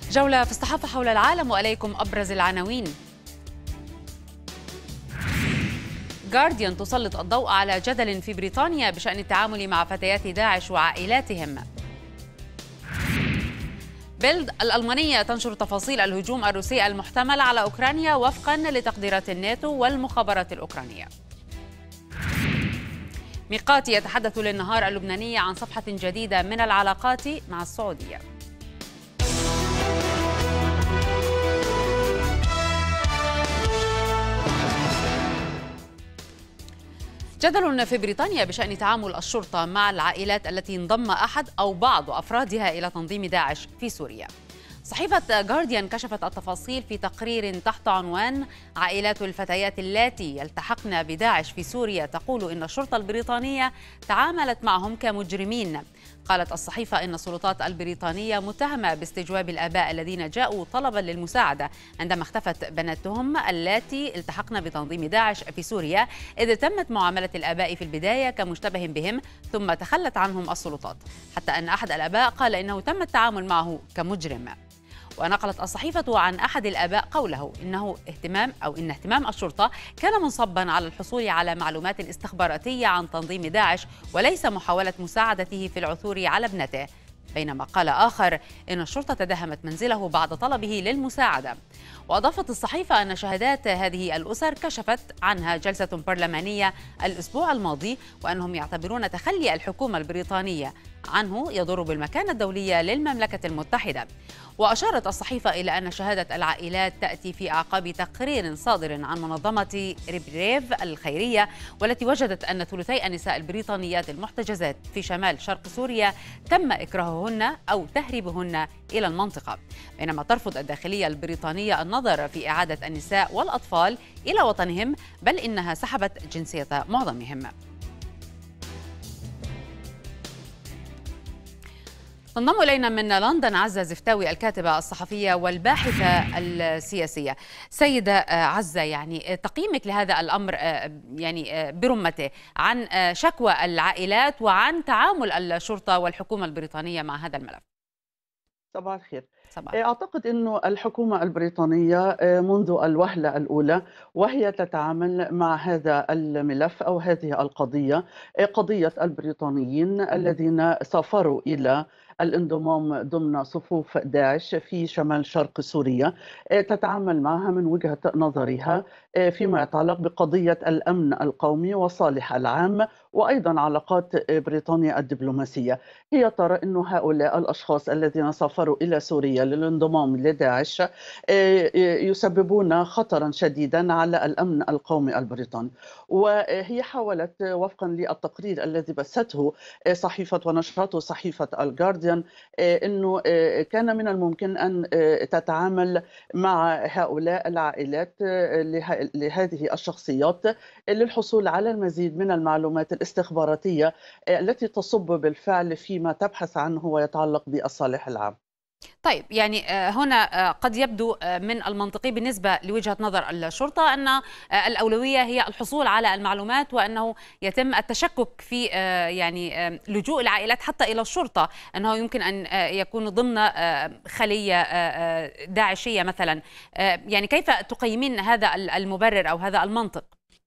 جولة في الصحافة حول العالم وإليكم أبرز العناوين. جارديان تسلط الضوء على جدل في بريطانيا بشأن التعامل مع فتيات داعش وعائلاتهم. بيلد الألمانية تنشر تفاصيل الهجوم الروسي المحتمل على أوكرانيا وفقا لتقديرات الناتو والمخابرات الأوكرانية. ميقاتي يتحدث للنهار اللبناني عن صفحة جديدة من العلاقات مع السعودية. جدل في بريطانيا بشأن تعامل الشرطة مع العائلات التي انضم أحد أو بعض أفرادها إلى تنظيم داعش في سوريا. صحيفة جارديان كشفت التفاصيل في تقرير تحت عنوان عائلات الفتيات اللاتي يلتحقن بداعش في سوريا تقول إن الشرطة البريطانية تعاملت معهم كمجرمين. قالت الصحيفة إن السلطات البريطانية متهمة باستجواب الآباء الذين جاءوا طلبا للمساعدة عندما اختفت بناتهم اللاتي التحقن بتنظيم داعش في سوريا، إذ تمت معاملة الآباء في البداية كمشتبه بهم ثم تخلت عنهم السلطات، حتى أن أحد الآباء قال إنه تم التعامل معه كمجرم. ونقلت الصحيفة عن أحد الآباء قوله إن اهتمام الشرطة كان منصبا على الحصول على معلومات استخباراتية عن تنظيم داعش وليس محاولة مساعدته في العثور على ابنته، بينما قال آخر إن الشرطة تدهمت منزله بعد طلبه للمساعدة. وأضافت الصحيفة أن شهادات هذه الأسر كشفت عنها جلسة برلمانية الأسبوع الماضي، وأنهم يعتبرون تخلي الحكومة البريطانية عنه يضر بالمكانة الدولية للمملكة المتحدة. وأشارت الصحيفة إلى أن شهادة العائلات تأتي في أعقاب تقرير صادر عن منظمة ريبريف الخيرية، والتي وجدت أن ثلثي النساء البريطانيات المحتجزات في شمال شرق سوريا تم إكراههن أو تهريبهن إلى المنطقة، بينما ترفض الداخلية البريطانية النظر في إعادة النساء والأطفال إلى وطنهم، بل إنها سحبت جنسية معظمهم. تنضم إلينا من لندن عزة زفتاوي الكاتبة الصحفية والباحثة السياسية. سيدة عزة، يعني تقييمك لهذا الأمر برمته عن شكوى العائلات وعن تعامل الشرطة والحكومة البريطانية مع هذا الملف. صباح الخير. صباح. أعتقد أنه الحكومة البريطانية منذ الوهلة الأولى وهي تتعامل مع هذا الملف أو هذه القضية، قضية البريطانيين الذين سافروا إلى الانضمام ضمن صفوف داعش في شمال شرق سوريا، تتعامل معها من وجهة نظرها فيما يتعلق بقضية الأمن القومي والصالح العام وأيضا علاقات بريطانيا الدبلوماسية. هي ترى أن هؤلاء الأشخاص الذين سافروا إلى سوريا للانضمام لداعش يسببون خطرا شديدا على الأمن القومي البريطاني، وهي حاولت وفقا للتقرير الذي بثته صحيفة ونشرته صحيفة الجارديان أنه كان من الممكن أن تتعامل مع هؤلاء العائلات لهذه الشخصيات للحصول على المزيد من المعلومات الاستخباراتية التي تصب بالفعل فيما تبحث عنه ويتعلق بالصالح العام. طيب، يعني هنا قد يبدو من المنطقي بالنسبة لوجهة نظر الشرطة أن الأولوية هي الحصول على المعلومات، وأنه يتم التشكك في لجوء العائلات حتى إلى الشرطة، أنه يمكن أن يكون ضمن خلية داعشية مثلا. يعني كيف تقيمين هذا المبرر أو هذا المنطق؟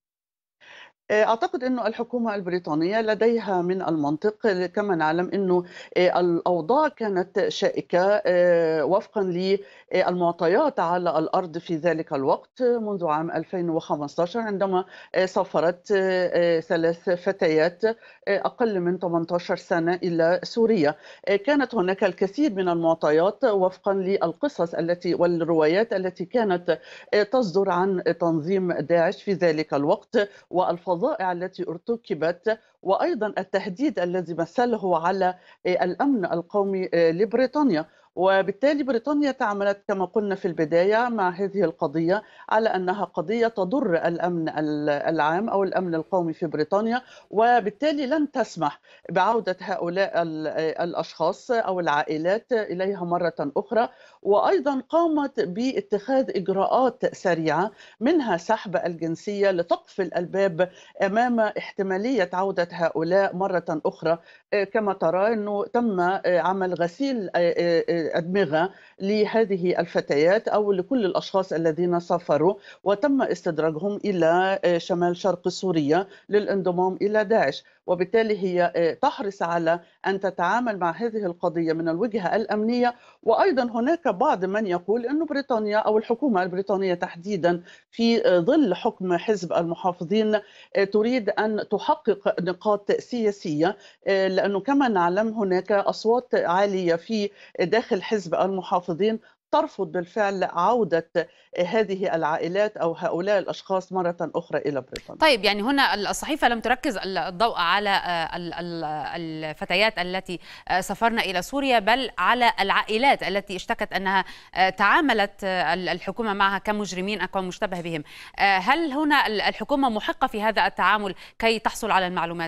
أعتقد أنه الحكومة البريطانية لديها من المنطق، كما نعلم أنه الأوضاع كانت شائكة وفقا للمعطيات على الأرض في ذلك الوقت منذ عام 2015 عندما سافرت 3 فتيات أقل من 18 سنة إلى سوريا. كانت هناك الكثير من المعطيات وفقا للقصص والروايات التي كانت تصدر عن تنظيم داعش في ذلك الوقت والفضائع التي ارتكبت وأيضا التهديد الذي مثله على الأمن القومي لبريطانيا. وبالتالي بريطانيا تعاملت كما قلنا في البداية مع هذه القضية على أنها قضية تضر الأمن العام أو الأمن القومي في بريطانيا، وبالتالي لن تسمح بعودة هؤلاء الأشخاص أو العائلات إليها مرة أخرى. وأيضا قامت باتخاذ إجراءات سريعة منها سحب الجنسية لتقفل الباب أمام احتمالية عودة هؤلاء مرة أخرى. كما ترى أنه تم عمل غسيل أدمغة لهذه الفتيات أو لكل الأشخاص الذين سافروا وتم استدراجهم إلى شمال شرق سوريا للانضمام إلى داعش، وبالتالي هي تحرص على أن تتعامل مع هذه القضية من الوجهة الأمنية. وأيضا هناك بعض من يقول أن بريطانيا أو الحكومة البريطانية تحديدا في ظل حكم حزب المحافظين تريد أن تحقق نقاط سياسية، لأنه كما نعلم هناك أصوات عالية في داخل حزب المحافظين ترفض بالفعل عودة هذه العائلات أو هؤلاء الأشخاص مرة أخرى إلى بريطانيا. طيب، يعني هنا الصحيفة لم تركز الضوء على الفتيات التي سافرن إلى سوريا، بل على العائلات التي اشتكت أنها تعاملت الحكومة معها كمجرمين أو كمشتبه بهم. هل هنا الحكومة محقة في هذا التعامل كي تحصل على المعلومات؟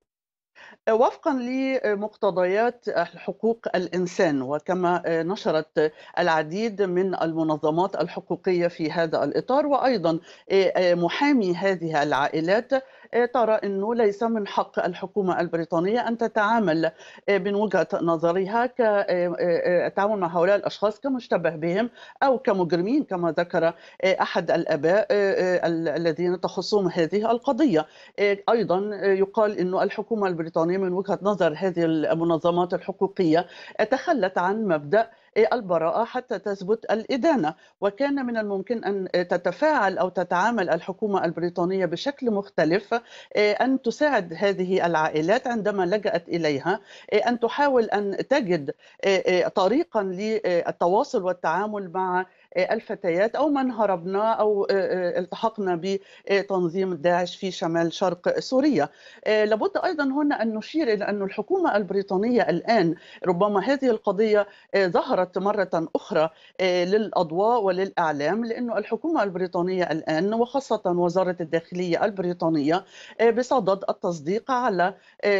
وفقا لمقتضيات حقوق الإنسان، وكما نشرت العديد من المنظمات الحقوقية في هذا الإطار، وأيضا محامي هذه العائلات ترى أنه ليس من حق الحكومة البريطانية أن تتعامل من وجهة نظرها كالتعامل مع هؤلاء الأشخاص كمشتبه بهم أو كمجرمين كما ذكر أحد الآباء الذين تخصهم هذه القضية. أيضا يقال أن الحكومة البريطانية من وجهة نظر هذه المنظمات الحقوقية تخلت عن مبدأ البراءة حتى تثبت الإدانة، وكان من الممكن أن تتفاعل أو تتعامل الحكومة البريطانية بشكل مختلف، أن تساعد هذه العائلات عندما لجأت إليها، أن تحاول أن تجد طريقا للتواصل والتعامل مع الفتيات أو من هربنا أو التحقنا بتنظيم داعش في شمال شرق سوريا. لابد أيضا هنا أن نشير إلى أن الحكومة البريطانية الآن ربما هذه القضية ظهرت مرة أخرى للأضواء وللإعلام، لأن الحكومة البريطانية الآن وخاصة وزارة الداخلية البريطانية بصدد التصديق على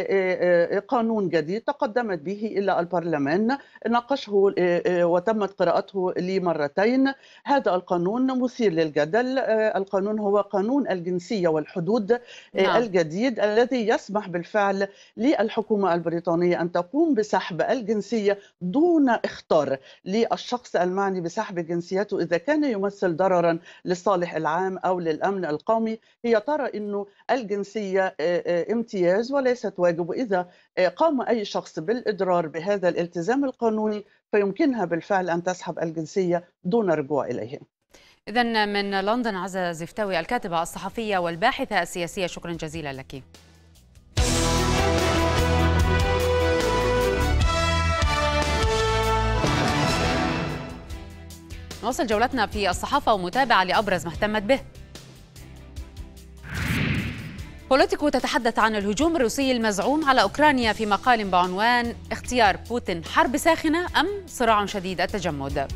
قانون جديد تقدمت به إلى البرلمان، ناقشه وتمت قراءته لمرتين. هذا القانون مثير للجدل. القانون هو قانون الجنسية والحدود الجديد الذي يسمح بالفعل للحكومة البريطانية أن تقوم بسحب الجنسية دون اختار للشخص المعني بسحب جنسيته إذا كان يمثل ضررا للصالح العام أو للأمن القومي. هي ترى أنه الجنسية امتياز وليست واجب، وإذا قام أي شخص بالإضرار بهذا الالتزام القانوني فيمكنها بالفعل أن تسحب الجنسية دون رجوع إليه. إذن من لندن عزة زفتاوي الكاتبة الصحفية والباحثة السياسية، شكرا جزيلا لك. نواصل جولتنا في الصحافة ومتابعة لأبرز ما اهتمت به. بوليتيكو تتحدث عن الهجوم الروسي المزعوم على أوكرانيا في مقال بعنوان اختيار بوتين حرب ساخنة أم صراع شديد التجمد.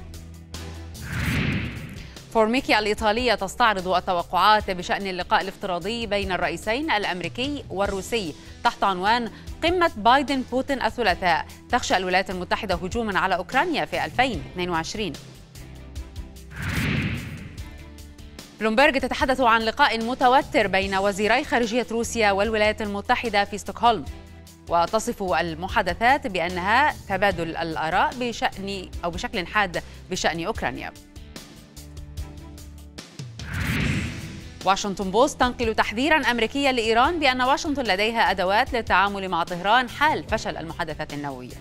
فورميكي الإيطالية تستعرض التوقعات بشأن اللقاء الافتراضي بين الرئيسين الأمريكي والروسي تحت عنوان قمة بايدن بوتين الثلاثاء، تخشى الولايات المتحدة هجوما على أوكرانيا في 2022. بلومبرج تتحدث عن لقاء متوتر بين وزيري خارجية روسيا والولايات المتحدة في ستوكهولم، وتصف المحادثات بأنها تبادل الآراء بشكل حاد بشأن أوكرانيا. واشنطن بوست تنقل تحذيرا أمريكيا لإيران بأن واشنطن لديها أدوات للتعامل مع طهران حال فشل المحادثات النووية.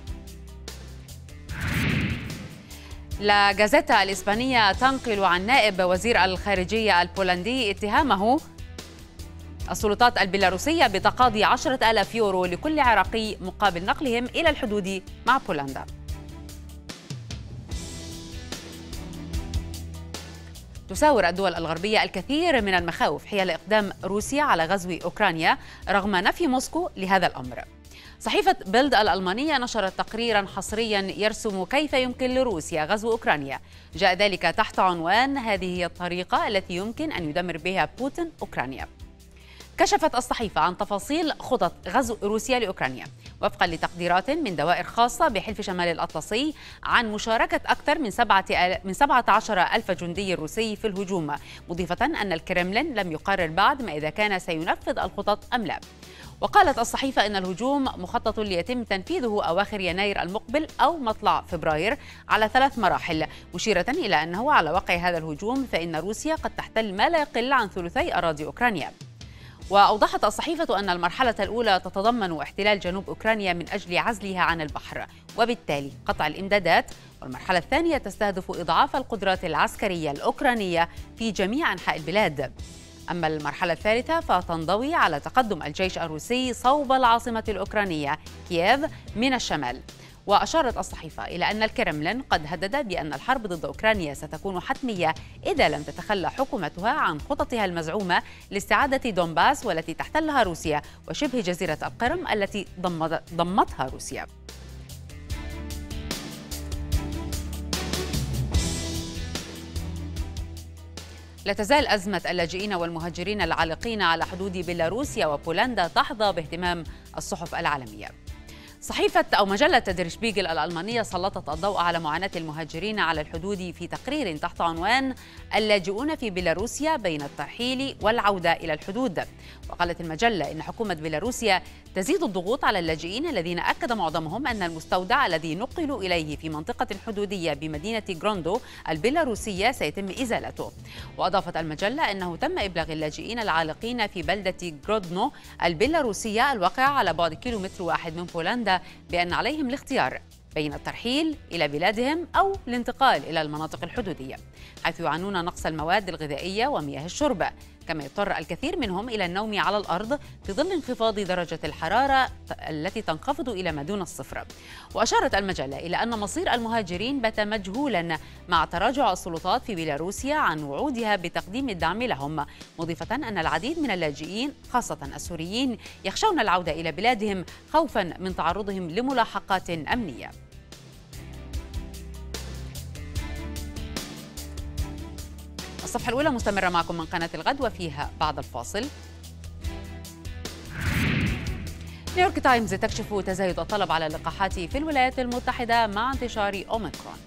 لا جازيتا الإسبانية تنقل عن نائب وزير الخارجية البولندي اتهامه السلطات البيلاروسية بتقاضي 10,000 يورو لكل عراقي مقابل نقلهم إلى الحدود مع بولندا. تساور الدول الغربية الكثير من المخاوف حيال إقدام روسيا على غزو أوكرانيا رغم نفي موسكو لهذا الأمر. صحيفة بيلد الألمانية نشرت تقريرا حصريا يرسم كيف يمكن لروسيا غزو أوكرانيا، جاء ذلك تحت عنوان هذه هي الطريقة التي يمكن أن يدمر بها بوتين أوكرانيا. كشفت الصحيفة عن تفاصيل خطط غزو روسيا لأوكرانيا وفقا لتقديرات من دوائر خاصة بحلف شمال الأطلسي عن مشاركة أكثر من 17,000 جندي روسي في الهجوم، مضيفة أن الكرملين لم يقرر بعد ما إذا كان سينفذ الخطط أم لا. وقالت الصحيفة إن الهجوم مخطط ليتم تنفيذه أواخر يناير المقبل أو مطلع فبراير على 3 مراحل، مشيرة إلى أنه على وقع هذا الهجوم فإن روسيا قد تحتل ما لا يقل عن ثلثي أراضي أوكرانيا. وأوضحت الصحيفة أن المرحلة الأولى تتضمن احتلال جنوب أوكرانيا من أجل عزلها عن البحر وبالتالي قطع الإمدادات، والمرحلة الثانية تستهدف إضعاف القدرات العسكرية الأوكرانية في جميع أنحاء البلاد. أما المرحلة الثالثة فتنضوي على تقدم الجيش الروسي صوب العاصمة الأوكرانية كييف من الشمال. وأشارت الصحيفة إلى أن الكرملين قد هدد بأن الحرب ضد أوكرانيا ستكون حتمية إذا لم تتخلى حكومتها عن خططها المزعومة لاستعادة دونباس والتي تحتلها روسيا وشبه جزيرة القرم التي ضمتها روسيا. لا تزال أزمة اللاجئين والمهاجرين العالقين على حدود بيلاروسيا وبولندا تحظى باهتمام الصحف العالمية. صحيفة أو مجلة در شبيغل الألمانية سلطت الضوء على معاناة المهاجرين على الحدود في تقرير تحت عنوان اللاجئون في بيلاروسيا بين الترحيل والعودة إلى الحدود. وقالت المجلة إن حكومة بيلاروسيا تزيد الضغوط على اللاجئين الذين أكد معظمهم أن المستودع الذي نقلوا إليه في منطقة حدودية بمدينة غروندو البيلاروسية سيتم إزالته. وأضافت المجلة أنه تم إبلاغ اللاجئين العالقين في بلدة غرودنو البيلاروسية الواقعة على بعد كيلومتر واحد من بولندا بأن عليهم الاختيار بين الترحيل إلى بلادهم أو الانتقال إلى المناطق الحدودية، حيث يعانون نقص المواد الغذائية ومياه الشرب، كما يضطر الكثير منهم إلى النوم على الأرض في ظل انخفاض درجة الحرارة التي تنخفض إلى ما دون الصفر. وأشارت المجلة إلى أن مصير المهاجرين بات مجهولا مع تراجع السلطات في بيلاروسيا عن وعودها بتقديم الدعم لهم، مضيفة أن العديد من اللاجئين خاصة السوريين يخشون العودة إلى بلادهم خوفا من تعرضهم لملاحقات أمنية. الصفحة الأولى مستمرة معكم من قناة الغد وفيها بعد الفاصل. نيويورك تايمز تكشف تزايد الطلب على اللقاحات في الولايات المتحدة مع انتشار أوميكرون.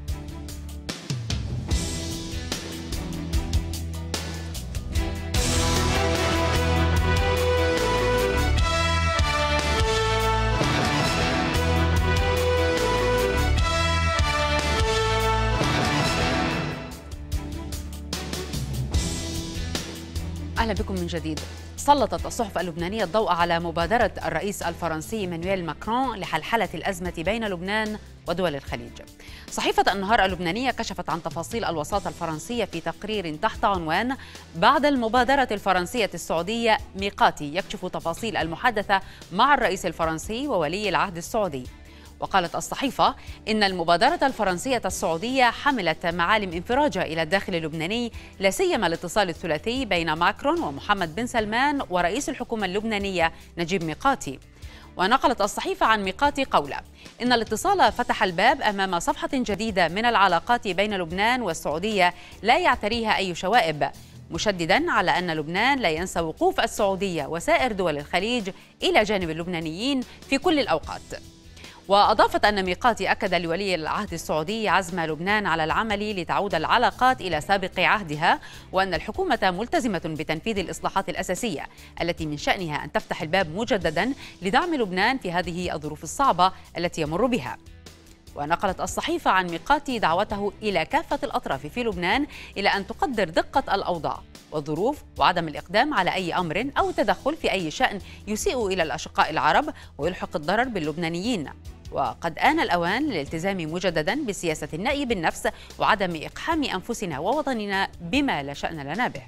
أهلا بكم من جديد. سلطت الصحف اللبنانية الضوء على مبادرة الرئيس الفرنسي إيمانويل ماكرون لحلحلة الأزمة بين لبنان ودول الخليج. صحيفة النهار اللبنانية كشفت عن تفاصيل الوساطة الفرنسية في تقرير تحت عنوان بعد المبادرة الفرنسية السعودية ميقاتي، يكشف تفاصيل المحادثة مع الرئيس الفرنسي وولي العهد السعودي. وقالت الصحيفة إن المبادرة الفرنسية السعودية حملت معالم انفراجة إلى الداخل اللبناني، لا سيما الاتصال الثلاثي بين ماكرون ومحمد بن سلمان ورئيس الحكومة اللبنانية نجيب ميقاتي. ونقلت الصحيفة عن ميقاتي قوله إن الاتصال فتح الباب أمام صفحة جديدة من العلاقات بين لبنان والسعودية لا يعتريها أي شوائب، مشددا على أن لبنان لا ينسى وقوف السعودية وسائر دول الخليج إلى جانب اللبنانيين في كل الأوقات. وأضافت أن ميقاتي أكد لولي العهد السعودي عزم لبنان على العمل لتعود العلاقات إلى سابق عهدها، وأن الحكومة ملتزمة بتنفيذ الإصلاحات الأساسية التي من شأنها أن تفتح الباب مجددا لدعم لبنان في هذه الظروف الصعبة التي يمر بها. ونقلت الصحيفة عن ميقاتي دعوته إلى كافة الأطراف في لبنان إلى أن تقدر دقة الأوضاع والظروف وعدم الإقدام على أي أمر أو التدخل في أي شأن يسيء إلى الأشقاء العرب ويلحق الضرر باللبنانيين. وقد آن الأوان للالتزام مجددا بسياسة النأي بالنفس وعدم إقحام أنفسنا ووطننا بما لا شأن لنا به.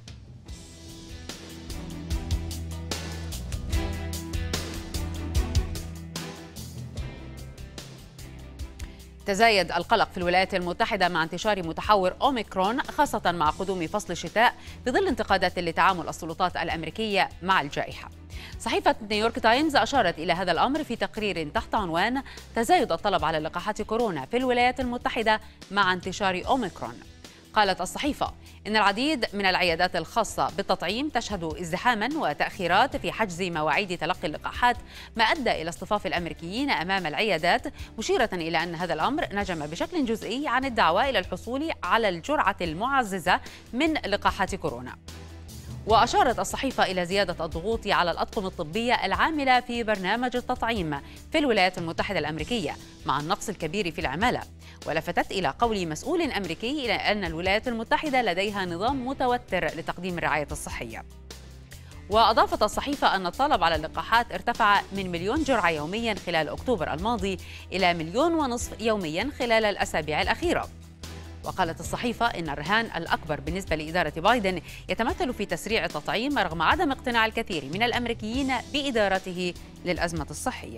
تزايد القلق في الولايات المتحدة مع انتشار متحور أوميكرون، خاصة مع قدوم فصل الشتاء في ظل انتقادات لتعامل السلطات الأمريكية مع الجائحة. صحيفة نيويورك تايمز أشارت إلى هذا الأمر في تقرير تحت عنوان تزايد الطلب على لقاحات كورونا في الولايات المتحدة مع انتشار أوميكرون. قالت الصحيفة إن العديد من العيادات الخاصة بالتطعيم تشهد ازدحاما وتأخيرات في حجز مواعيد تلقي اللقاحات، ما أدى إلى اصطفاف الأمريكيين أمام العيادات، مشيرة إلى أن هذا الأمر نجم بشكل جزئي عن الدعوة إلى الحصول على الجرعة المعززة من لقاحات كورونا. وأشارت الصحيفة إلى زيادة الضغوط على الأطقم الطبية العاملة في برنامج التطعيم في الولايات المتحدة الأمريكية مع النقص الكبير في العمالة، ولفتت إلى قول مسؤول أمريكي إلى أن الولايات المتحدة لديها نظام متوتر لتقديم الرعاية الصحية. وأضافت الصحيفة أن الطلب على اللقاحات ارتفع من 1,000,000 جرعة يوميا خلال أكتوبر الماضي إلى 1,500,000 يوميا خلال الأسابيع الأخيرة. وقالت الصحيفة إن الرهان الأكبر بالنسبة لإدارة بايدن يتمثل في تسريع التطعيم رغم عدم اقتناع الكثير من الأمريكيين بإدارته للأزمة الصحية.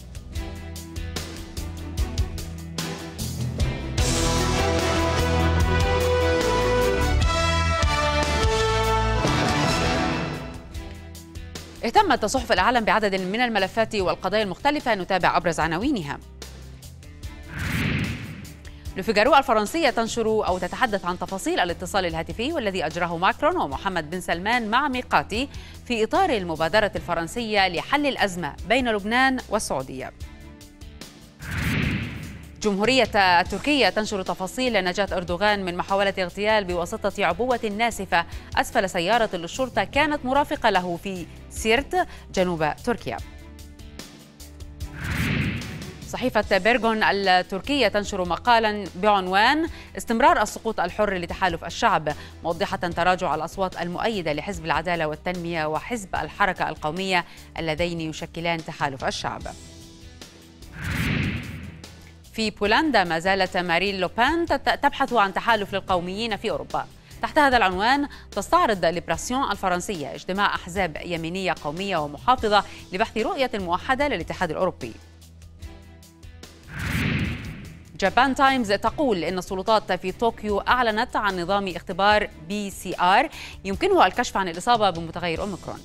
اهتمت صحف العالم بعدد من الملفات والقضايا المختلفة، نتابع أبرز عناوينها. لوفيغارو الفرنسية تنشر أو تتحدث عن تفاصيل الاتصال الهاتفي والذي أجراه ماكرون ومحمد بن سلمان مع ميقاتي في إطار المبادرة الفرنسية لحل الأزمة بين لبنان والسعودية. جمهورية تركيا تنشر تفاصيل نجاة أردوغان من محاولة اغتيال بواسطة عبوة ناسفة أسفل سيارة للشرطة كانت مرافقة له في سيرت جنوب تركيا. صحيفة بيرغون التركية تنشر مقالا بعنوان استمرار السقوط الحر لتحالف الشعب، موضحة تراجع الأصوات المؤيدة لحزب العدالة والتنمية وحزب الحركة القومية اللذين يشكلان تحالف الشعب. في بولندا ما زالت مارين لوبان تبحث عن تحالف للقوميين في أوروبا. تحت هذا العنوان تستعرض ليبراسيون الفرنسية اجتماع أحزاب يمينية قومية ومحافظة لبحث رؤية موحدة للاتحاد الأوروبي. جابان تايمز تقول إن السلطات في طوكيو أعلنت عن نظام اختبار PCR يمكنه الكشف عن الإصابة بمتغير أوميكرون.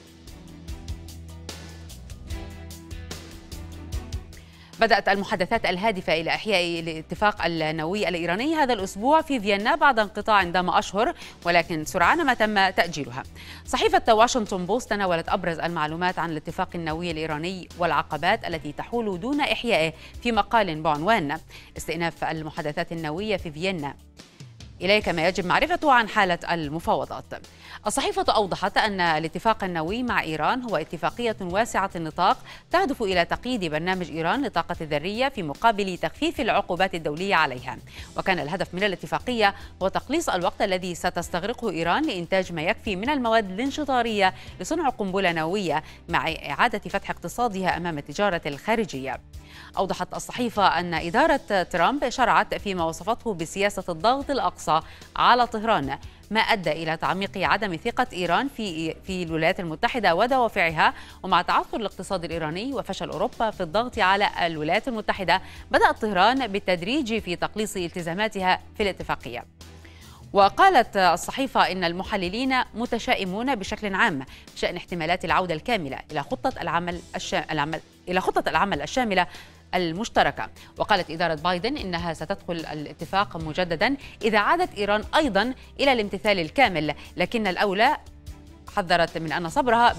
بدأت المحادثات الهادفة إلى إحياء الاتفاق النووي الإيراني هذا الأسبوع في فيينا بعد انقطاع دام أشهر، ولكن سرعان ما تم تأجيلها. صحيفة واشنطن بوست تناولت أبرز المعلومات عن الاتفاق النووي الإيراني والعقبات التي تحول دون إحيائه في مقال بعنوان استئناف المحادثات النووية في فيينا، إليك ما يجب معرفته عن حالة المفاوضات. الصحيفة أوضحت أن الاتفاق النووي مع إيران هو اتفاقية واسعة النطاق تهدف إلى تقييد برنامج إيران للطاقة الذرية في مقابل تخفيف العقوبات الدولية عليها، وكان الهدف من الاتفاقية هو تقليص الوقت الذي ستستغرقه إيران لإنتاج ما يكفي من المواد الانشطارية لصنع قنبلة نووية مع إعادة فتح اقتصادها أمام التجارة الخارجية. أوضحت الصحيفة أن إدارة ترامب شرعت فيما وصفته بسياسة الضغط الأقصى على طهران، ما أدى إلى تعميق عدم ثقة إيران في الولايات المتحدة ودوافعها. ومع تعثر الاقتصاد الإيراني وفشل أوروبا في الضغط على الولايات المتحدة، بدأت طهران بالتدريج في تقليص التزاماتها في الاتفاقية. وقالت الصحيفة إن المحللين متشائمون بشكل عام بشأن احتمالات العودة الكاملة إلى خطة العمل الشاملة المشتركة. وقالت إدارة بايدن إنها ستدخل الاتفاق مجددا إذا عادت إيران أيضا إلى الامتثال الكامل، لكن الأولى حذرت من أن صبرها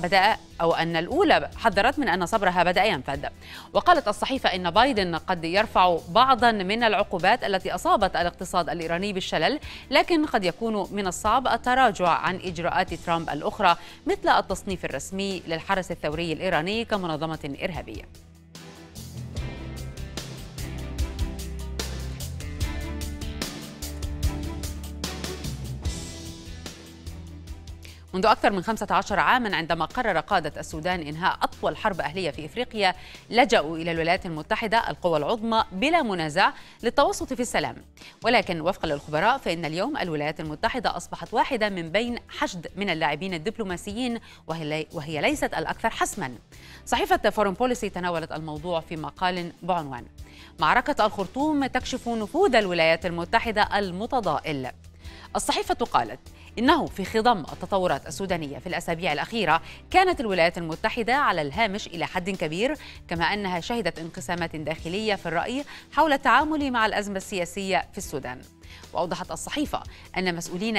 بدأ ينفد. وقالت الصحيفة إن بايدن قد يرفع بعضا من العقوبات التي أصابت الاقتصاد الإيراني بالشلل، لكن قد يكون من الصعب التراجع عن إجراءات ترامب الأخرى مثل التصنيف الرسمي للحرس الثوري الإيراني كمنظمة إرهابية. منذ أكثر من 15 عاما عندما قرر قادة السودان إنهاء أطول حرب أهلية في إفريقيا، لجأوا إلى الولايات المتحدة القوى العظمى بلا منازع للتوسط في السلام. ولكن وفقا للخبراء فإن اليوم الولايات المتحدة أصبحت واحدة من بين حشد من اللاعبين الدبلوماسيين، وهي ليست الأكثر حسما. صحيفة فورين بوليسي تناولت الموضوع في مقال بعنوان معركة الخرطوم تكشف نفوذ الولايات المتحدة المتضائل. الصحيفة قالت إنه في خضم التطورات السودانية في الأسابيع الأخيرة كانت الولايات المتحدة على الهامش إلى حد كبير، كما أنها شهدت انقسامات داخلية في الرأي حول التعامل مع الأزمة السياسية في السودان. وأوضحت الصحيفة أن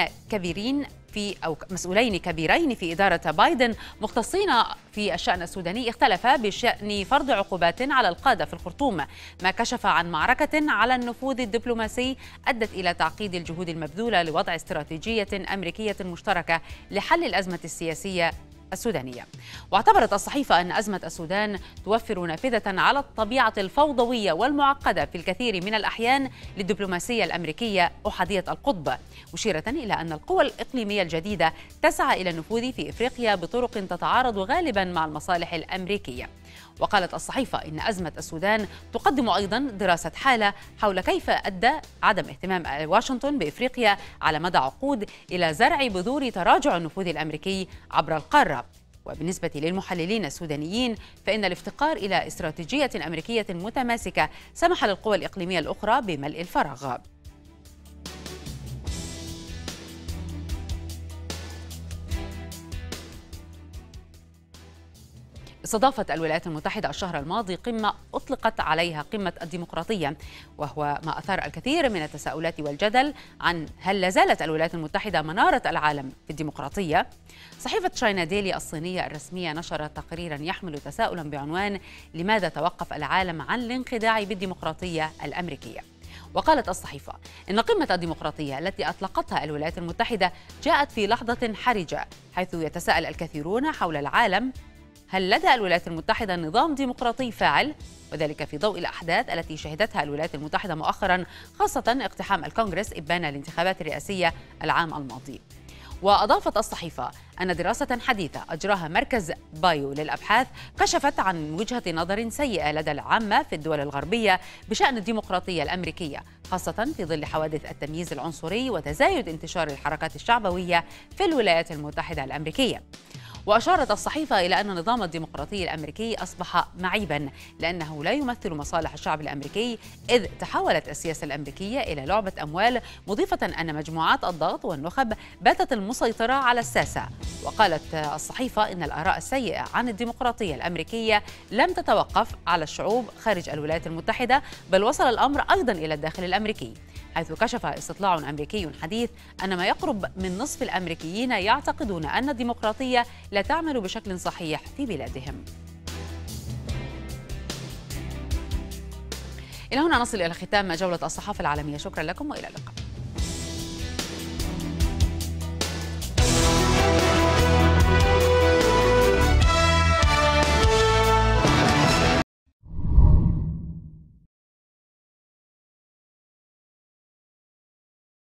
مسؤولين كبيرين في إدارة بايدن مختصين في الشأن السوداني اختلفا بشأن فرض عقوبات على القادة في الخرطوم، ما كشف عن معركة على النفوذ الدبلوماسي أدت إلى تعقيد الجهود المبذولة لوضع استراتيجية أمريكية مشتركة لحل الأزمة السياسية السودانية. واعتبرت الصحيفة أن أزمة السودان توفر نافذة على الطبيعة الفوضوية والمعقدة في الكثير من الأحيان للدبلوماسية الأمريكية أحادية القطب، مشيرة إلى أن القوى الإقليمية الجديدة تسعى إلى النفوذ في إفريقيا بطرق تتعارض غالبا مع المصالح الأمريكية. وقالت الصحيفة إن أزمة السودان تقدم أيضا دراسة حالة حول كيف أدى عدم اهتمام واشنطن بإفريقيا على مدى عقود إلى زرع بذور تراجع النفوذ الأمريكي عبر القارة. وبالنسبة للمحللين السودانيين فإن الافتقار إلى استراتيجية أمريكية متماسكة سمح للقوى الإقليمية الأخرى بملء الفراغ. استضافت الولايات المتحدة الشهر الماضي قمة أطلقت عليها قمة الديمقراطية، وهو ما أثار الكثير من التساؤلات والجدل عن هل لازالت الولايات المتحدة منارة العالم في الديمقراطية؟ صحيفة تشاينا ديلي الصينية الرسمية نشرت تقريرا يحمل تساؤلا بعنوان لماذا توقف العالم عن الانخداع بالديمقراطية الأمريكية؟ وقالت الصحيفة إن قمة الديمقراطية التي أطلقتها الولايات المتحدة جاءت في لحظة حرجة، حيث يتساءل الكثيرون حول العالم هل لدى الولايات المتحدة نظام ديمقراطي فاعل؟ وذلك في ضوء الأحداث التي شهدتها الولايات المتحدة مؤخرا، خاصة اقتحام الكونغرس إبان الانتخابات الرئاسية العام الماضي. وأضافت الصحيفة أن دراسة حديثة أجراها مركز بايو للأبحاث كشفت عن وجهة نظر سيئة لدى العامة في الدول الغربية بشأن الديمقراطية الأمريكية، خاصة في ظل حوادث التمييز العنصري وتزايد انتشار الحركات الشعبوية في الولايات المتحدة الأمريكية. وأشارت الصحيفة إلى أن النظام الديمقراطي الأمريكي أصبح معيبا لأنه لا يمثل مصالح الشعب الأمريكي، إذ تحولت السياسة الأمريكية إلى لعبة أموال، مضيفة أن مجموعات الضغط والنخب باتت المسيطرة على الساسة. وقالت الصحيفة إن الآراء السيئة عن الديمقراطية الأمريكية لم تتوقف على الشعوب خارج الولايات المتحدة، بل وصل الأمر أيضا إلى الداخل الأمريكي، حيث كشف استطلاع أمريكي حديث أن ما يقرب من نصف الأمريكيين يعتقدون أن الديمقراطية لا تعمل بشكل صحيح في بلادهم. إلى هنا نصل إلى ختام جولة الصحافة العالمية، شكرا لكم وإلى اللقاء.